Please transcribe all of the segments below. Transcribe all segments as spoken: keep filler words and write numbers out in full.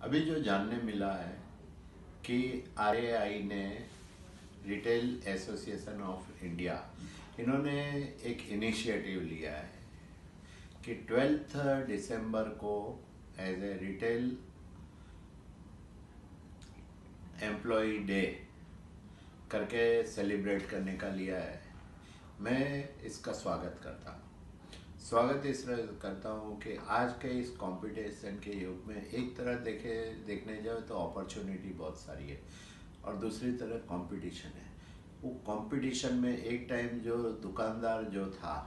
अभी जो जानने मिला है कि आर ए आई ने रिटेल एसोसिएशन ऑफ इंडिया इन्होंने एक इनिशिएटिव लिया है कि ट्वेल्थ दिसंबर को as a retail employ day करके सेलिब्रेट करने का लिया है। मैं इसका स्वागत करता हूँ। स्वागत इसलिए करता हूँ कि आज के इस कंपटीशन के युग में एक तरह देखे देखने जाओ तो अपॉर्चुनिटी बहुत सारी है और दूसरी तरफ कंपटीशन है। वो कंपटीशन में एक टाइम जो दुकानदार जो था,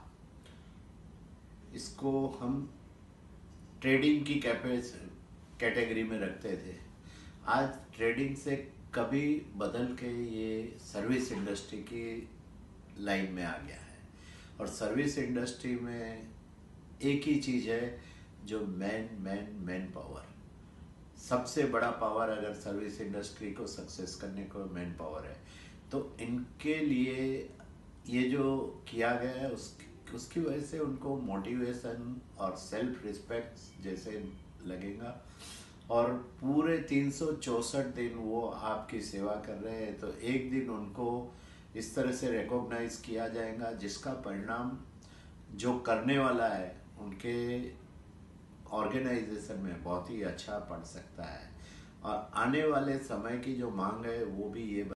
इसको हम ट्रेडिंग की कैटेगरी में रखते थे। आज ट्रेडिंग से कभी बदल के ये सर्विस इंडस्ट्री की लाइन में आ गया है और सर्विस इंडस्ट्री में एक ही चीज़ है जो मैन मैन मैन पावर। सबसे बड़ा पावर अगर सर्विस इंडस्ट्री को सक्सेस करने को मैन पावर है, तो इनके लिए ये जो किया गया है उस उसकी वजह से उनको मोटिवेशन और सेल्फ रिस्पेक्ट जैसे लगेगा और पूरे तीन सौ चौसठ दिन वो आपकी सेवा कर रहे हैं, तो एक दिन उनको इस तरह से रिकॉग्नाइज किया जाएगा जिसका परिणाम जो करने वाला है उनके ऑर्गेनाइजेशन में बहुत ही अच्छा पड़ सकता है और आने वाले समय की जो मांग है वो भी ये